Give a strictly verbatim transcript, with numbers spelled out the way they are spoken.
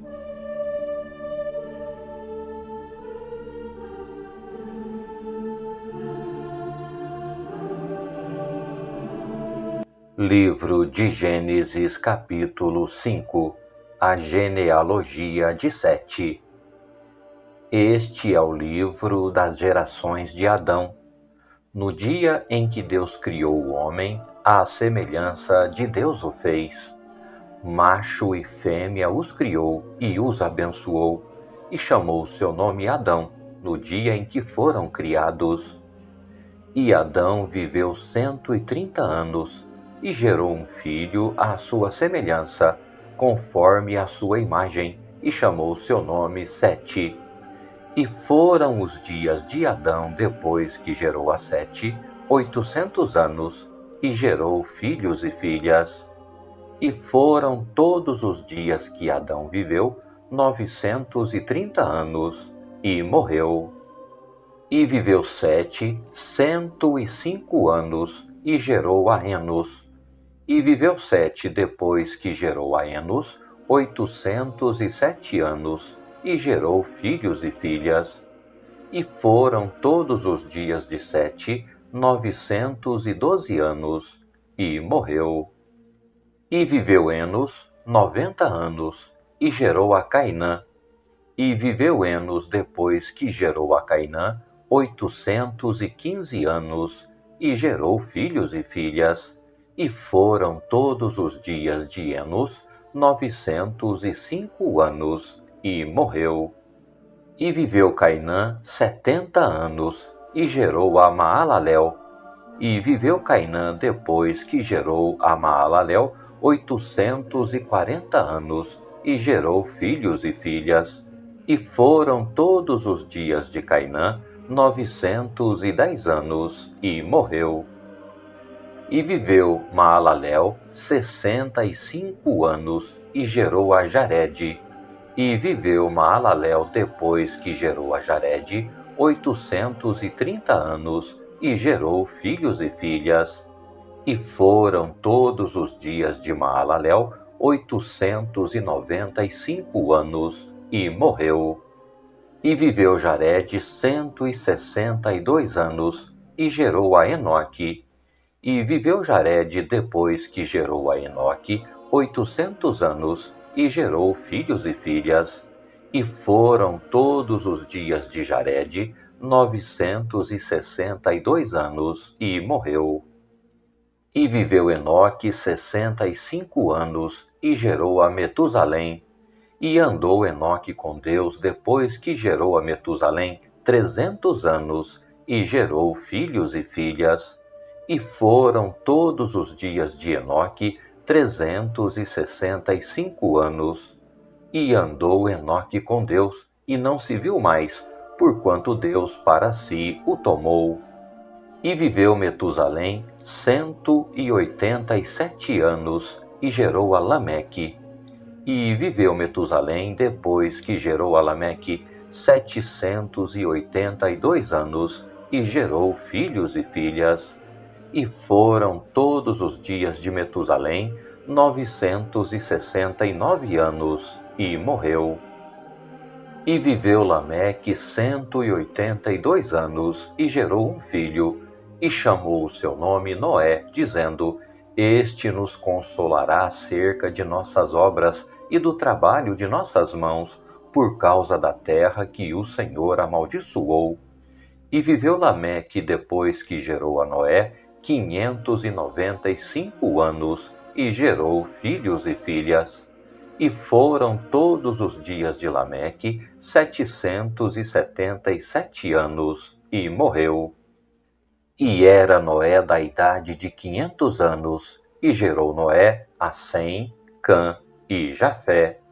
Livro de Gênesis, capítulo cinco. A genealogia de Sete. Este é o livro das gerações de Adão. No dia em que Deus criou o homem, à semelhança de Deus o fez. Macho e fêmea os criou e os abençoou, e chamou seu nome Adão, no dia em que foram criados. E Adão viveu cento e trinta anos, e gerou um filho à sua semelhança, conforme a sua imagem, e chamou seu nome Sete. E foram os dias de Adão depois que gerou a Sete, oitocentos anos, e gerou filhos e filhas. E foram todos os dias que Adão viveu, novecentos e trinta anos, e morreu. E viveu Sete, cento e cinco anos, e gerou a Enos. E viveu Sete depois que gerou a Enos, oitocentos e sete anos, e gerou filhos e filhas. E foram todos os dias de Sete, novecentos e doze anos, e morreu. E viveu Enos noventa anos, e gerou a Cainã. E viveu Enos depois que gerou a Cainã, oitocentos e quinze anos, e gerou filhos e filhas. E foram todos os dias de Enos novecentos e cinco anos, e morreu. E viveu Cainã setenta anos, e gerou a Maalalel. E viveu Cainã depois que gerou a Maalalel oitocentos e quarenta anos, e gerou filhos e filhas. E foram todos os dias de Cainã novecentos e dez anos, e morreu. E viveu Maalalel sessenta e cinco anos, e gerou a Jarede. E viveu Maalalel depois que gerou a Jarede oitocentos e trinta anos, e gerou filhos e filhas. E foram todos os dias de Maalalel oitocentos e noventa e cinco anos, e morreu. E viveu Jarede cento e sessenta e dois anos, e gerou a Enoque. E viveu Jarede depois que gerou a Enoque oitocentos anos, e gerou filhos e filhas. E foram todos os dias de Jarede novecentos e sessenta e dois anos, e morreu. E viveu Enoque sessenta e cinco anos, e gerou a Metusalém. E andou Enoque com Deus depois que gerou a Metusalém trezentos anos, e gerou filhos e filhas. E foram todos os dias de Enoque trezentos e sessenta e cinco anos. E andou Enoque com Deus, e não se viu mais, porquanto Deus para si o tomou. E viveu Metusalém cento e oitenta e sete anos, e gerou a Lameque. E viveu Metusalém depois que gerou a Lameque setecentos e oitenta e dois anos, e gerou filhos e filhas. E foram todos os dias de Metusalém novecentos e sessenta e nove anos, e morreu. E viveu Lameque cento e oitenta e dois anos, e gerou um filho, e chamou o seu nome Noé, dizendo: Este nos consolará acerca de nossas obras e do trabalho de nossas mãos, por causa da terra que o Senhor amaldiçoou. E viveu Lameque depois que gerou a Noé quinhentos e noventa e cinco anos, e gerou filhos e filhas. E foram todos os dias de Lameque setecentos e setenta e sete anos, e morreu. E era Noé da idade de quinhentos anos, e gerou Noé a Sem, Cã e Jafé.